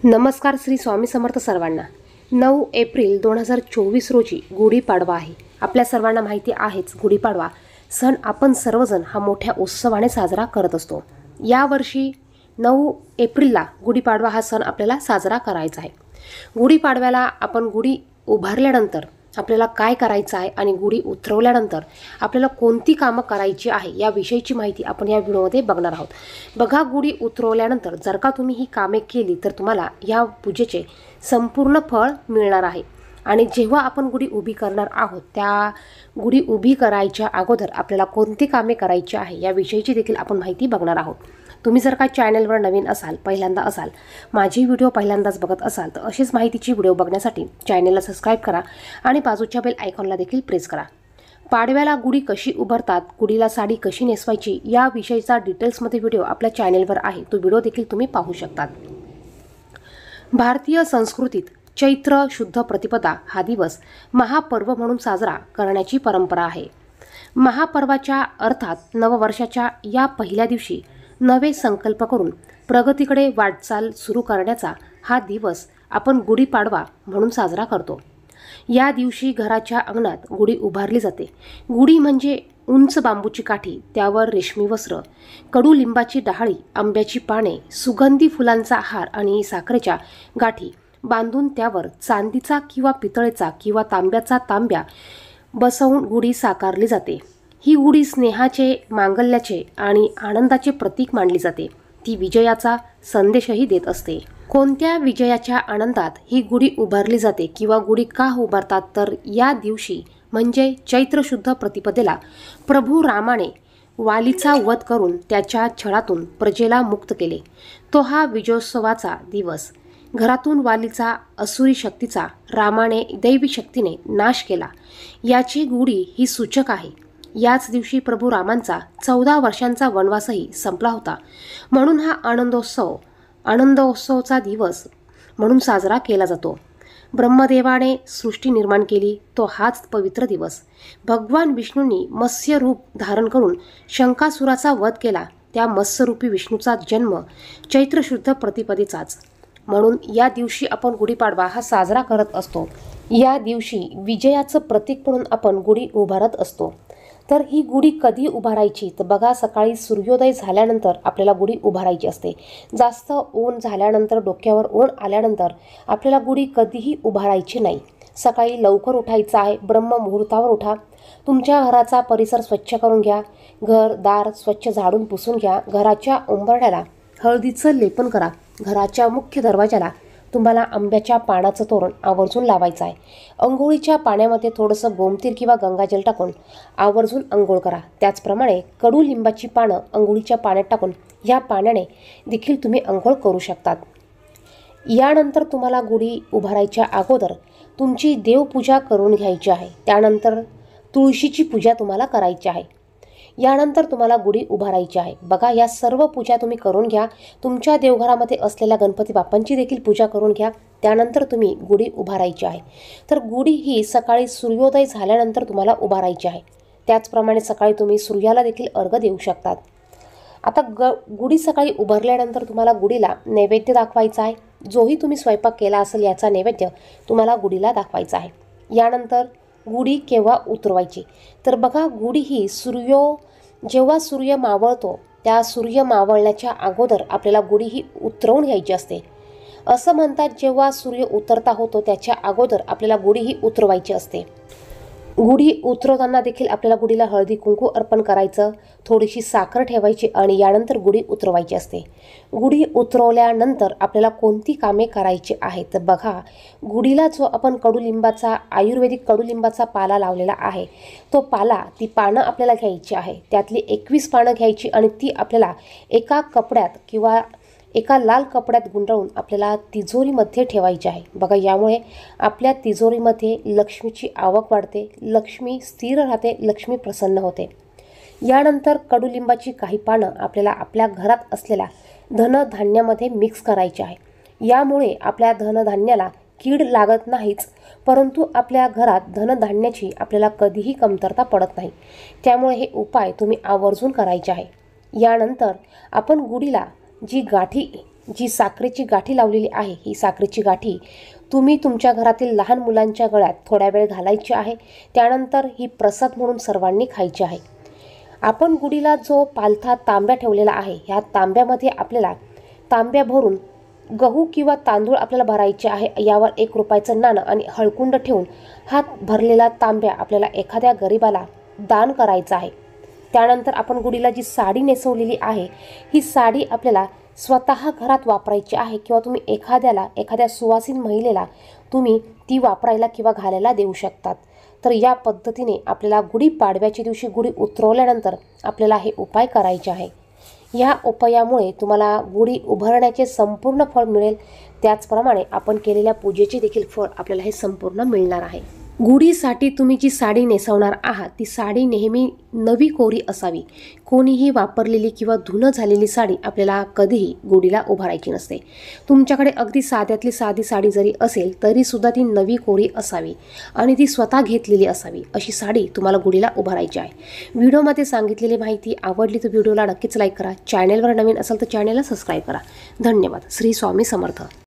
नमस्कार. श्री स्वामी समर्थ सर्वांना. 9 एप्रिल 2024 रोजी गुढीपाडवा आहे. आपल्या सर्वांना माहिती आहेच, गुढीपाडवा सण आपण सर्वजण हा मोठ्या उत्सवाने साजरा करत असतो. यावर्षी 9 एप्रिलला गुढीपाडवा हा सण आपल्याला साजरा करायचा आहे. गुढीपाडव्याला आपण गुढी उभारल्यानंतर आपल्याला काय करायचं आहे आणि गुढी उतरवल्यानंतर आपल्याला कोणती कामं करायची आहे याविषयीची माहिती आपण या व्हिडिओमध्ये बघणार आहोत. बघा, गुढी उतरवल्यानंतर जर का तुम्ही ही कामे केली तर तुम्हाला या पूजेचे संपूर्ण फळ मिळणार आहे. आणि जेव्हा आपण गुढी उभी करणार आहोत त्या गुढी उभी करायच्या अगोदर आपल्याला कोणती कामे करायची आहे याविषयीची देखील आपण माहिती बघणार आहोत. तुम्ही जर का चॅनलवर नवीन असाल, पहिल्यांदा असाल, माझी व्हिडिओ पहिल्यांदाच बघत असाल तर अशीच माहितीची व्हिडिओ बघण्यासाठी चॅनलला सबस्क्राईब करा आणि बाजूच्या बेल आयकॉनला देखील प्रेस करा. पाडव्याला गुढी कशी उभारतात, गुढीला साडी कशी नेसवायची याविषयीचा डिटेल्समध्ये व्हिडिओ आपल्या चॅनलवर आहे. तो व्हिडिओ देखील तुम्ही पाहू शकतात. भारतीय संस्कृतीत चैत्र शुद्ध प्रतिपदा हा दिवस महापर्व म्हणून साजरा करण्याची परंपरा आहे. महापर्वाच्या अर्थात नववर्षाच्या या पहिल्या दिवशी नवे संकल्प करून प्रगतीकडे वाटचाल सुरू करण्याचा हा दिवस आपण गुढीपाडवा म्हणून साजरा करतो. या दिवशी घराच्या अंगणात गुढी उभारली जाते. गुढी म्हणजे उंच बांबूची काठी, त्यावर रेशमी वस्त्र, कडुलिंबाची डहाळी, आंब्याची पाने, सुगंधी फुलांचा हार आणि साखरेच्या गाठी बांधून त्यावर चांदीचा किंवा पितळेचा किंवा तांब्याचा तांब्या बसवून गुढी साकारली जाते. ही गुढी स्नेहाचे, मांगल्याचे आणि आनंदाचे प्रतीक मानली जाते. ती विजयाचा संदेशही देत असते. कोणत्या विजयाच्या आनंदात ही गुढी उभारली जाते किंवा गुढी का उभारतात तर या दिवशी म्हणजे चैत्र शुद्ध प्रतिपदेला प्रभू रामाने वालीचा वध करून त्याच्या छळातून प्रजेला मुक्त केले. तो हा विजयोत्सवाचा दिवस. घरातून वालीचा असुरी शक्तीचा रामाने दैवी शक्तीने नाश केला याची गुढी ही सूचक आहे. याच दिवशी प्रभू रामांचा 14 वर्षांचा वनवासही संपला होता. म्हणून हा आनंदोत्सवचा दिवस म्हणून साजरा केला जातो. ब्रह्मदेवाने सृष्टी निर्माण केली तो हाच पवित्र दिवस. भगवान विष्णूंनी मत्स्य रूप धारण करून शंकासुराचा वध केला. त्या मत्स्यरूपी विष्णूचा जन्म चैत्र शुद्ध प्रतिपदेचाच. म्हणून या दिवशी आपण गुढीपाडवा हा साजरा करत असतो. या दिवशी विजयाचं प्रतीक म्हणून आपण गुढी उभारत असतो. तर ही गुढी कधी उभारायची तर बघा, सकाळी सूर्योदय झाल्यानंतर आपल्याला गुढी उभारायची असते. जास्त ऊन झाल्यानंतर, डोक्यावर ऊन आल्यानंतर आपल्याला गुढी कधीही उभारायची नाही. सकाळी लवकर उठायचं आहे. ब्रह्ममुहूर्तावर उठा. तुमच्या घराचा परिसर स्वच्छ करून घ्या. घर दार स्वच्छ झाडून पुसून घ्या. घराच्या उंबरठ्याला हळदीचं लेपन करा. घराच्या मुख्य दरवाजाला तुम्हाला आंब्याच्या पानाचं तोरण आवर्जून लावायचं आहे. अंघोळीच्या पाण्यामध्ये थोडंसं गोमतीर किंवा गंगाजल टाकून आवर्जून अंघोळ करा. त्याचप्रमाणे कडुलिंबाची पानं अंघोळीच्या पाण्यात टाकून या पाण्याने देखील तुम्ही अंघोळ करू शकतात. यानंतर तुम्हाला गुढी उभारायच्या अगोदर तुमची देवपूजा करून घ्यायची आहे. त्यानंतर तुळशीची पूजा तुम्हाला करायची आहे. यानंतर तुम्हाला गुढी उभारायची आहे. बघा, या सर्व पूजा तुम्ही करून घ्या. तुमच्या देवघरामध्ये असलेल्या गणपती बाप्पांची देखील पूजा करून घ्या. त्यानंतर तुम्ही गुढी उभारायची आहे. तर गुढी ही सकाळी सूर्योदय झाल्यानंतर तुम्हाला उभारायची आहे. त्याचप्रमाणे सकाळी तुम्ही सूर्याला देखील अर्घ्य देऊ शकतात. आता गुढी सकाळी उभारल्यानंतर तुम्हाला गुढीला नैवेद्य दाखवायचा आहे. जोही तुम्ही स्वयंपाक केला असेल याचा नैवेद्य तुम्हाला गुढीला दाखवायचा आहे. यानंतर गुढी केव्हा उतरवायची तर बघा, गुढी ही जेव्हा सूर्य मावळतो त्या सूर्य मावळण्याच्या अगोदर आपल्याला गुढी ही उतरवून घ्यायची असते. असं म्हणतात, जेव्हा सूर्य उतरता होतो त्याच्या अगोदर आपल्याला गुढी ही उतरवायची असते. गुढी उतरवताना देखील आपल्याला गुढीला हळदी कुंकू अर्पण करायचं, थोडीशी साखर ठेवायची आणि यानंतर गुढी उतरवायची असते. गुढी उतरवल्यानंतर आपल्याला कोणती कामे करायची आहेत तर बघा, गुढीला जो आपण आयुर्वेदिक कडुलिंबाचा पाला लावलेला आहे तो पाला, ती पानं आपल्याला घ्यायची आहे. त्यातली 21 पानं घ्यायची आणि ती आपल्याला एका कपड्यात किंवा एका लाल कपड्यात गुंडाळून आपल्याला तिजोरीमध्ये ठेवायची आहे. बघा, यामुळे आपल्या तिजोरीमध्ये लक्ष्मीची आवक वाढते, लक्ष्मी स्थिर राहते, लक्ष्मी प्रसन्न होते. यानंतर कडुलिंबाची काही पानं आपल्याला आपल्या घरात असलेल्या धनधान्यामध्ये मिक्स करायची आहे. यामुळे आपल्या धनधान्याला कीड लागत नाहीच, परंतु आपल्या घरात धनधान्याची आपल्याला कधीही कमतरता पडत नाही. त्यामुळे हे उपाय तुम्ही आवर्जून करायचे आहे. यानंतर आपण गुढीला जी गाठी जी साखरेची गाठी लावलेली आहे, ही साखरेची गाठी तुम्ही तुमच्या घरातील लहान मुलांच्या गळ्यात थोड्या वेळ घालायची आहे. त्यानंतर ही प्रसाद म्हणून सर्वांनी खायची आहे. आपण गुढीला जो पालथा तांब्या ठेवलेला आहे, ह्या तांब्यामध्ये आपल्याला तांब्या भरून गहू किंवा तांदूळ आपल्याला भरायचे आहे. यावर 1 रुपयाचं नाणं आणि हळकुंड ठेवून हा भरलेला तांब्या आपल्याला एखाद्या गरिबाला दान करायचा आहे. त्यानंतर आपण गुढीला जी साडी नेसवलेली आहे, ही साडी आपल्याला स्वतः घरात वापरायची आहे किंवा तुम्ही एखाद्या सुवासीन महिलेला तुम्ही ती वापरायला किंवा घालायला देऊ शकतात. तर या पद्धतीने आपल्याला गुढीपाडव्याच्या दिवशी गुढी उतरवल्यानंतर आपल्याला हे उपाय करायचे आहे. या उपायामुळे तुम्हाला गुढी उभारण्याचे संपूर्ण फळ मिळेल. त्याचप्रमाणे आपण केलेल्या पूजेचे देखील फळ आपल्याला हे संपूर्ण मिळणार आहे. गुढीसाठी तुम्ही जी साडी नेसवणार आहात, ती साडी नेहमी नवी कोरी असावी. कोणीही वापरलेली किंवा धुणं झालेली साडी आपल्याला कधीही गुढीला उभारायची नसते. तुमच्याकडे अगदी साध्यातली साधी साडी जरी असेल तरी सुद्धा ती नवी कोरी असावी आणि ती स्वतः घेतलेली असावी. अशी साडी तुम्हाला गुढीला उभारायची आहे. व्हिडिओमध्ये सांगितलेली माहिती आवडली तर व्हिडिओला नक्कीच लाईक करा. चॅनेलवर नवीन असेल तर चॅनेलला सबस्क्राईब करा. धन्यवाद. श्री स्वामी समर्थ.